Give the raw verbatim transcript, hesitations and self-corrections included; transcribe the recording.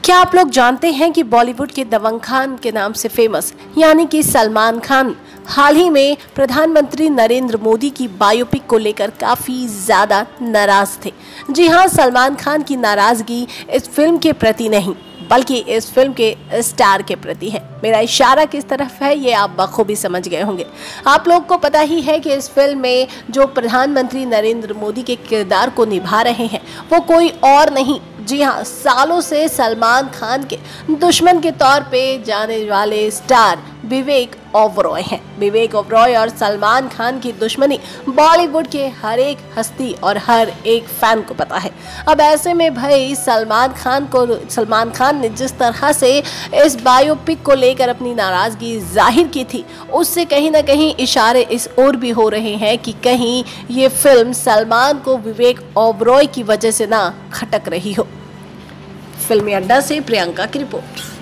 क्या आप लोग जानते हैं कि बॉलीवुड के दबंग खान के नाम से फेमस यानी कि सलमान खान हाल ही में प्रधानमंत्री नरेंद्र मोदी की बायोपिक को लेकर काफ़ी ज़्यादा नाराज़ थे। जी हाँ, सलमान खान की नाराज़गी इस फिल्म के प्रति नहीं बल्कि इस फिल्म के स्टार के प्रति है। मेरा इशारा किस तरफ है ये आप बखूबी समझ गए होंगे। आप लोग को पता ही है कि इस फिल्म में जो प्रधानमंत्री नरेंद्र मोदी के किरदार को निभा रहे हैं वो कोई और नहीं, जी हाँ, सालों से सलमान खान के दुश्मन के तौर पे जाने वाले स्टार विवेक ओबरॉय हैं। विवेक ओबरॉय और सलमान खान की दुश्मनी बॉलीवुड के हर एक हस्ती और हर एक फैन को पता है। अब ऐसे में भाई सलमान खान को सलमान खान ने जिस तरह से इस बायोपिक को लेकर अपनी नाराज़गी जाहिर की थी, उससे कहीं ना कहीं इशारे इस ओर भी हो रहे हैं कि कहीं ये फिल्म सलमान को विवेक ओबरॉय की वजह से ना खटक रही हो। फिल्मी अड्डा से प्रियंका की रिपोर्ट।